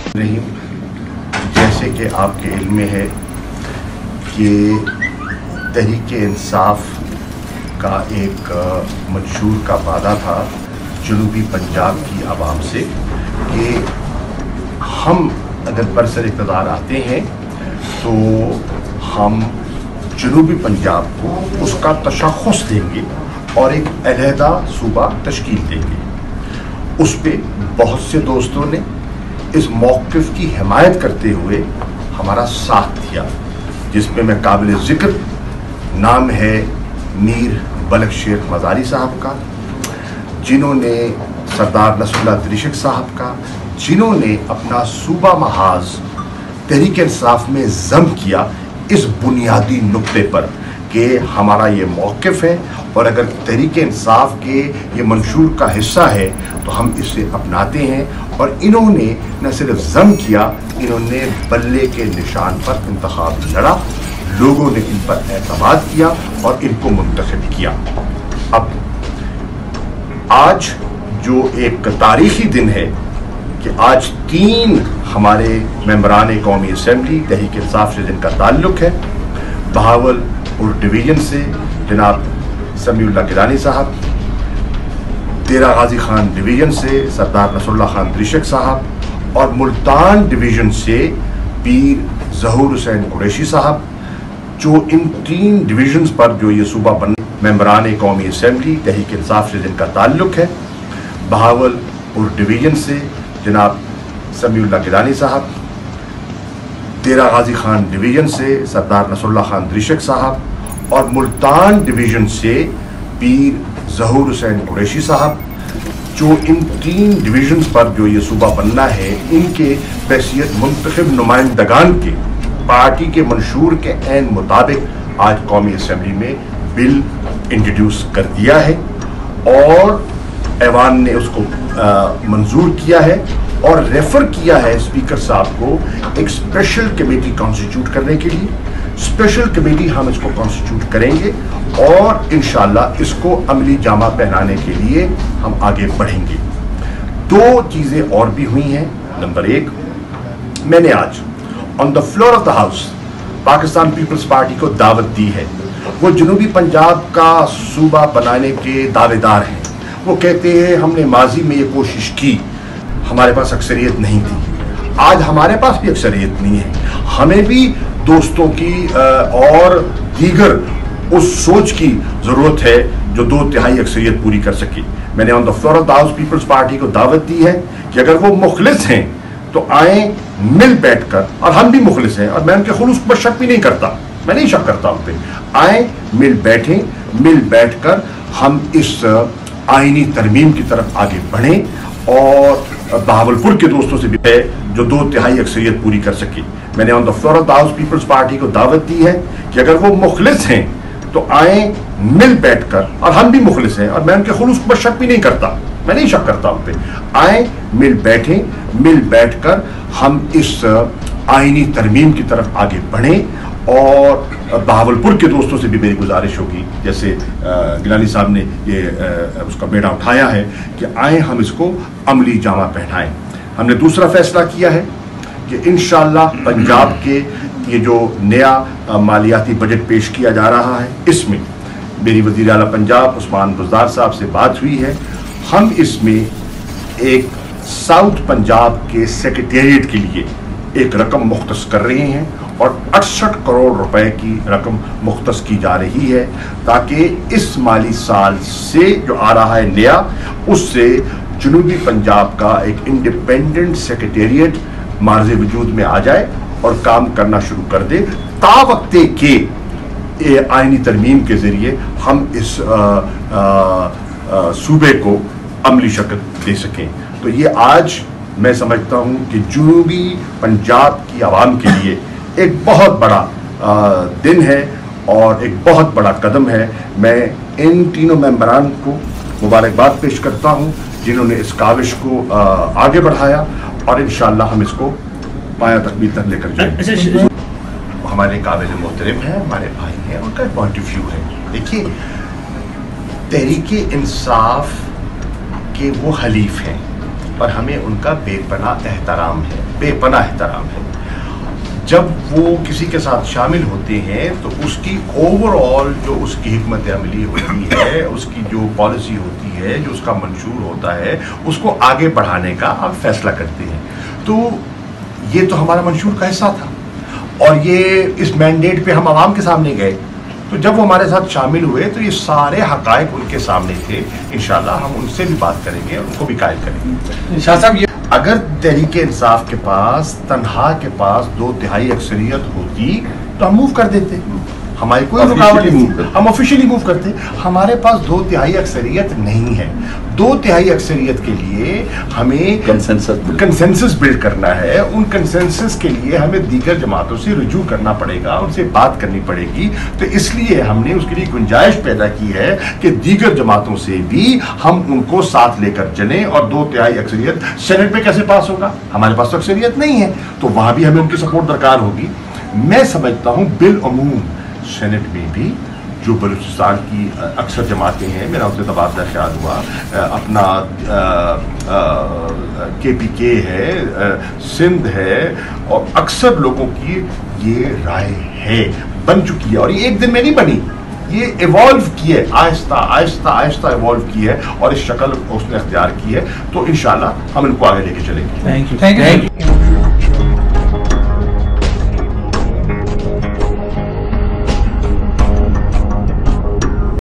नहीं, जैसे कि आपके इल्म में है कि तहरीक इंसाफ का एक मंशूर का वादा था जनूबी पंजाब की आवाम से कि हम अगर बरसर इक़्तिदार आते हैं तो हम जनूबी पंजाब को उसका तशख़्ख़ुस देंगे और एक अलहदा सूबा तश्कील देंगे। उस पर बहुत से दोस्तों ने इस मौक़िफ़ की हिमायत करते हुए हमारा साथ दिया, जिसमें मैं काबिल ज़िक्र नाम है मीर बलक शेख मज़ारी साहब का, जिन्होंने सरदार नसरुल्लाह दिरिशक साहब का, जिन्होंने अपना सूबा महाज तहरीक इंसाफ में ज़म किया इस बुनियादी नुक्ते पर कि हमारा ये मौक़िफ़ है और अगर तहरीक इंसाफ के ये मंशूर का हिस्सा है तो हम इसे अपनाते हैं। और इन्होंने न सिर्फ ज़म किया, इन्होंने बल्ले के निशान पर इंतखाब लड़ा, लोगों ने इन पर एतमाद किया और इनको मुंतखब किया। अब आज जो एक तारीख़ी दिन है कि आज 3 हमारे मेंबरान कौमी असम्बली तहरीक इंसाफ से जिनका ताल्लुक़ है, बहावलपुर डिवीज़न से जनाब समीउल्लाह गिलानी साहब, तेरा गाजी खान डिवीज़न से सरदार नसरुल्लाह खान दिरिशक साहब और मुल्तान डिवीज़न से पीर ज़हूर हुसैन कुरैशी साहब, जो इन 3 डिवीज़न्स पर जो ये सूबा बन मेंबरान कौमी असम्बली तहरीक इंसाफ से जिनका ताल्लुक़ है, बहावलपुर डिवीज़न से जनाब समीउल्लाह गिलानी साहब, तेरा गाजी खान डिवीज़न से सरदार नसरुल्लाह खान दिरिशक साहब और मुल्तान डिवीज़न से पीर ज़हूर हुसैन कुरैशी साहब, जो इन 3 डिवीज़न्स पर जो ये सूबा बनना है, इनके हैसियत मुंतखब नुमाइंदगान के पार्टी के मंशूर के ऐन मुताबिक आज कौमी असम्बली में बिल इंट्रोड्यूस कर दिया है और ऐवान ने उसको मंजूर किया है और रेफ़र किया है स्पीकर साहब को एक स्पेशल कमेटी कॉन्स्टिट्यूट करने के लिए। स्पेशल कमेटी हम इसको कॉन्स्टिट्यूट करेंगे और इंशाअल्लाह इसको अमली जामा पहनाने के लिए हम आगे बढ़ेंगे। 2 चीज़ें और भी हुई हैं। नंबर 1, मैंने आज on the floor of the house Pakistan peoples party को दावत दी है। वो जनूबी पंजाब का सूबा बनाने के दावेदार हैं। वो कहते हैं हमने माजी में ये कोशिश की, हमारे पास अक्सरियत नहीं थी, आज हमारे पास भी अक्सरियत नहीं है, हमें भी दोस्तों की और दीगर उस सोच की ज़रूरत है जो 2/3 अक्सरियत पूरी कर सके। मैंने on the floor of the house peoples party को दावत दी है कि अगर वो मुखलिस हैं तो आए मिल बैठकर, और हम भी मुखलिस हैं और मैं उनके खुलूस पर शक भी नहीं करता, मैं नहीं शक करता उन पर, आए मिल बैठें, मिल बैठकर हम इस आईनी तरमीम की तरफ आगे बढ़ें और बहावलपुर के दोस्तों से भी है जो 2/3 अक्सरियत पूरी कर सके। मैंने on the floor of the house peoples party को दावत दी है कि अगर वो मुखलिस हैं तो आए मिल बैठकर, और हम भी मुखलिस हैं और मैं उनके खुलूस पर शक भी नहीं करता, मैं नहीं शक करता उन पर, आए मिल बैठें, मिल बैठकर हम इस आईनी तरमीम की तरफ आगे बढ़ें। और बहावलपुर के दोस्तों से भी मेरी गुजारिश होगी, जैसे गिलानी साहब ने ये उसका बेड़ा उठाया है कि आए हम इसको अमली जामा पहनाएं। हमने दूसरा फैसला किया है कि इंशाअल्लाह पंजाब के ये जो नया मालियाती बजट पेश किया जा रहा है, इसमें मेरी वज़ीर आला पंजाब उस्मान बुज़दार साहब से बात हुई है। हम इसमें एक साउथ पंजाब के सेक्रेटेरिएट के लिए एक रकम मुख्तस कर रहे हैं और 68 करोड़ रुपए की रकम मुख्तस की जा रही है, ताकि इस माली साल से जो आ रहा है नया, उससे जनूबी पंजाब का एक इंडिपेंडेंट सेक्रेटेरिएट मार्ज़े वजूद में आ जाए और काम करना शुरू कर दे, तावक्ते के आईनी तरमीम के ज़रिए हम इस सूबे को अमली शक्ल दे सकें। तो ये आज मैं समझता हूँ कि जनूबी पंजाब की आवाम के लिए एक बहुत बड़ा दिन है और एक बहुत बड़ा कदम है। मैं इन तीनों मेंबरान को मुबारकबाद पेश करता हूँ जिन्होंने इस काविश को आगे बढ़ाया और इंशाअल्लाह हम इसको पाया तकमील तक लेकर जाएंगे। हमारे काबिल मोहतरम हैं, हमारे भाई हैं, उनका पॉइंट ऑफ व्यू है। देखिए, तहरीक इंसाफ के वो हलीफ हैं اور ہمیں ان کا بے پناہ احترام ہے، بے پناہ احترام ہے۔ جب وہ کسی کے ساتھ شامل ہوتے ہیں تو اس کی اوور آل جو اس کی حکمت عملی ہوتی ہے، اس کی جو پالیسی ہوتی ہے، جو اس کا منشور ہوتا ہے، اس کو آگے بڑھانے کا آپ فیصلہ کرتے ہیں۔ تو یہ تو ہمارا منشور کا حصہ تھا، اور یہ اس مینڈیٹ پہ ہم عوام کے سامنے گئے، تو جب وہ ہمارے ساتھ شامل ہوئے تو یہ سارے حقائق ان کے سامنے تھے۔ انشاءاللہ ہم ان سے بھی بات کریں گے، ان کو بھی قائل کریں گے۔ شاہ صاحب، اگر تحریک انصاف کے پاس تنہا کے پاس 2/3 اکثریت ہوتی تو ہم موو کر دیتے، ہماری کوئی رکاوٹ نہیں، ہم آفیشلی موو کرتے۔ ہمارے پاس 2/3 اکثریت نہیں ہے۔ 2/3 اکثریت کے لیے ہمیں کنسنسس بلڈ کرنا ہے۔ ان کنسنسس کے لیے ہمیں دیگر جماعتوں سے رجوع کرنا پڑے گا، ان سے بات کرنی پڑے گی۔ تو اس لیے ہم نے اس کے لیے گنجائش پیدا کی ہے کہ دیگر جماعتوں سے بھی ہم ان کو ساتھ لے کر چلیں، اور 2/3 اکثریت سینٹ میں کیسے پاس ہوگا؟ ہمارے پاس تو اکثریت نہیں ہے، تو وہاں بھی ہمیں ان کی سپورٹ درکار ہوگی۔ میں سمجھتا ہوں بالعموم سینٹ میں بھی جو بلوچستان کی اکثر جماعتیں ہیں، میرا ان سے تبادلہ خیال ہوا، اپنا KPK ہے، سندھ ہے، اور اکثر لوگوں کی یہ رائے ہے، بن چکی ہے، اور یہ ایک دن میں نہیں بنی، یہ ایوالو کی ہے، آہستہ آہستہ آہستہ ایوالو کی ہے، اور اس شکل اس نے اختیار کی ہے۔ تو انشاءاللہ ہم ان کو آگے لے کے چلیں گے۔ Thank you.